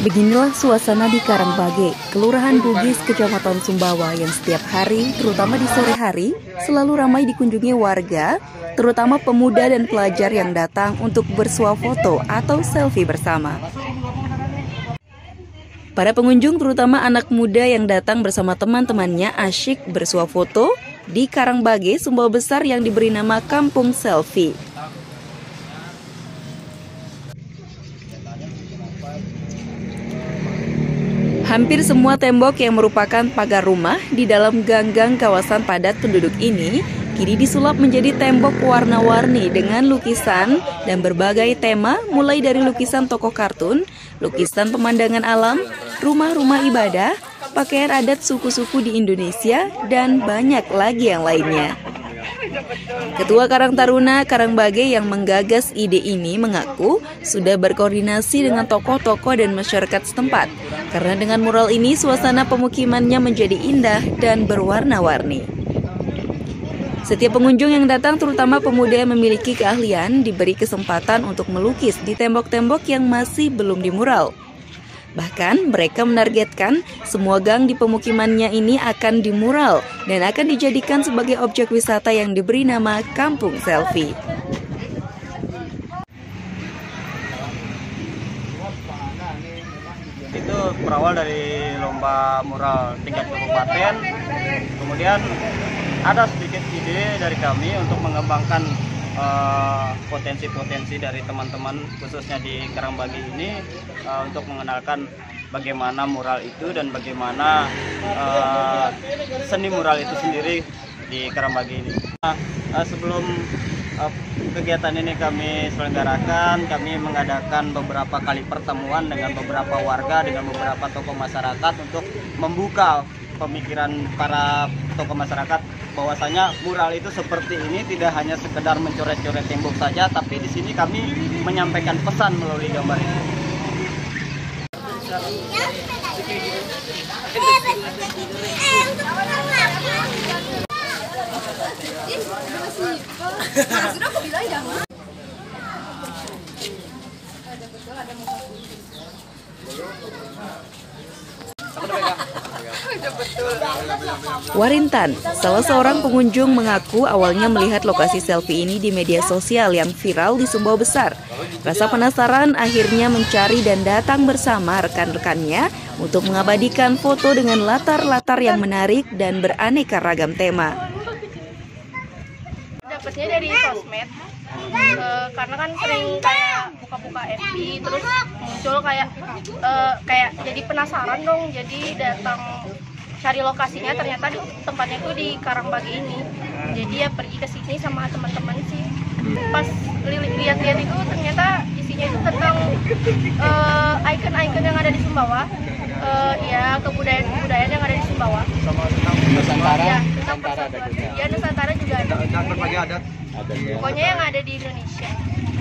Beginilah suasana di Karangbage, Kelurahan Bugis, Kecamatan Sumbawa yang setiap hari, terutama di sore hari, selalu ramai dikunjungi warga, terutama pemuda dan pelajar yang datang untuk bersuah foto atau selfie bersama. Para pengunjung, terutama anak muda yang datang bersama teman-temannya, asyik bersuah foto di Karangbage, Sumbawa Besar yang diberi nama Kampung Selfie. Hampir semua tembok yang merupakan pagar rumah di dalam gang-gang kawasan padat penduduk ini kini disulap menjadi tembok warna-warni dengan lukisan dan berbagai tema, mulai dari lukisan tokoh kartun, lukisan pemandangan alam, rumah-rumah ibadah, pakaian adat suku-suku di Indonesia, dan banyak lagi yang lainnya. Ketua Karang Taruna Karangbage yang menggagas ide ini mengaku sudah berkoordinasi dengan tokoh-tokoh dan masyarakat setempat, karena dengan mural ini suasana pemukimannya menjadi indah dan berwarna-warni. Setiap pengunjung yang datang, terutama pemuda yang memiliki keahlian, diberi kesempatan untuk melukis di tembok-tembok yang masih belum dimural. Bahkan mereka menargetkan semua gang di pemukimannya ini akan dimural dan akan dijadikan sebagai objek wisata yang diberi nama Kampung Selfie. Itu berawal dari lomba mural tingkat kabupaten, kemudian ada sedikit ide dari kami untuk mengembangkan potensi-potensi dari teman-teman khususnya di Karangbage ini untuk mengenalkan bagaimana mural itu dan bagaimana seni mural itu sendiri di Karangbage ini. Sebelum kegiatan ini kami selenggarakan, kami mengadakan beberapa kali pertemuan dengan beberapa warga, dengan beberapa tokoh masyarakat untuk membuka pemikiran para tokoh masyarakat bahwasanya mural itu seperti ini tidak hanya sekedar mencoret-coret tembok saja, tapi di sini kami menyampaikan pesan melalui gambar itu. Warintan, salah seorang pengunjung, mengaku awalnya melihat lokasi selfie ini di media sosial yang viral di Sumbawa Besar. Rasa penasaran akhirnya mencari dan datang bersama rekan-rekannya untuk mengabadikan foto dengan latar-latar yang menarik dan beraneka ragam tema. Dapatnya dari sosmed, karena kan sering kayak buka-buka FB, terus muncul kayak jadi penasaran dong, jadi datang cari lokasinya, ternyata tempatnya tuh di Karangbage ini. Jadi ya pergi ke sini sama teman-teman sih. Pas lihat-lihat itu ternyata isinya itu tentang ikon-ikon yang ada di Sumbawa, ya kebudayaan yang ada di Sumbawa. Sama tentang Nusantara, ya, ya Nusantara juga ada. Dan berbagai adat. Pokoknya yang ada di Indonesia.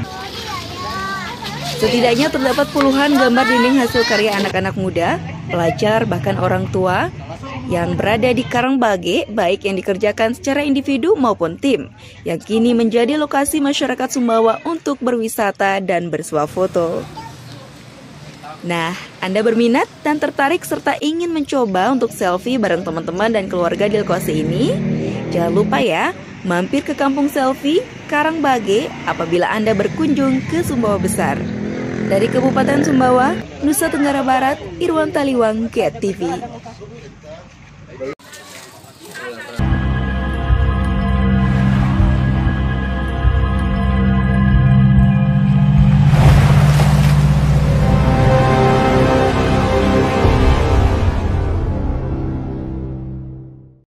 Setidaknya terdapat puluhan gambar dinding hasil karya anak-anak muda, pelajar, bahkan orang tua yang berada di Karangbage, baik yang dikerjakan secara individu maupun tim, yang kini menjadi lokasi masyarakat Sumbawa untuk berwisata dan bersuah foto. Nah, Anda berminat dan tertarik serta ingin mencoba untuk selfie bareng teman-teman dan keluarga di lokasi ini? Jangan lupa ya, mampir ke Kampung Selfie Karangbage apabila Anda berkunjung ke Sumbawa Besar. Dari Kabupaten Sumbawa, Nusa Tenggara Barat, Irwan Taliwang, GET TV.